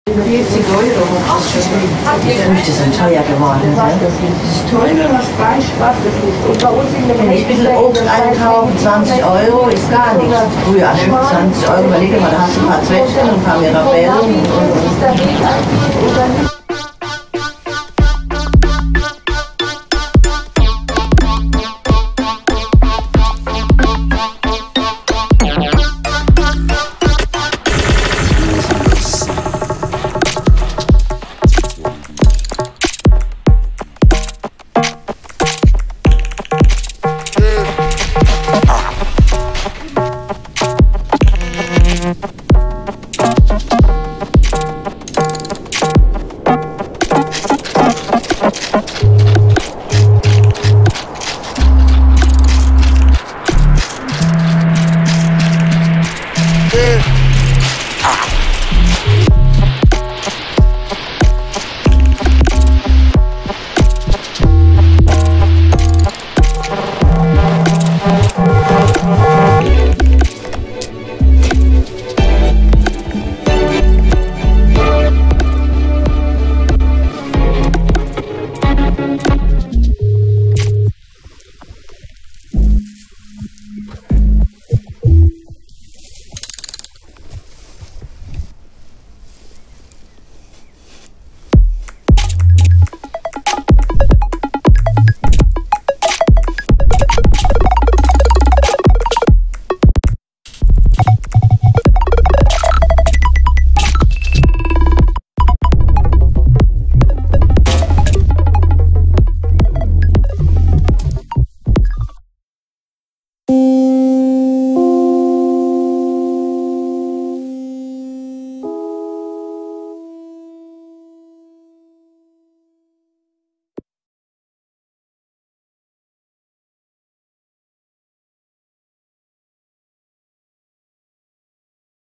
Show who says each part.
Speaker 1: 40 Euro.
Speaker 2: Früchte sind teuer geworden.
Speaker 1: Das ist teurer als Fleisch, was das ist. Und bei uns in der
Speaker 2: Wenn ich ein bisschen Obst einkaufe, 20 Euro ist gar nichts. Früher 20 Euro, überlege mal, da hast du ein paar Zwetschgen und ein paar Mirabellen und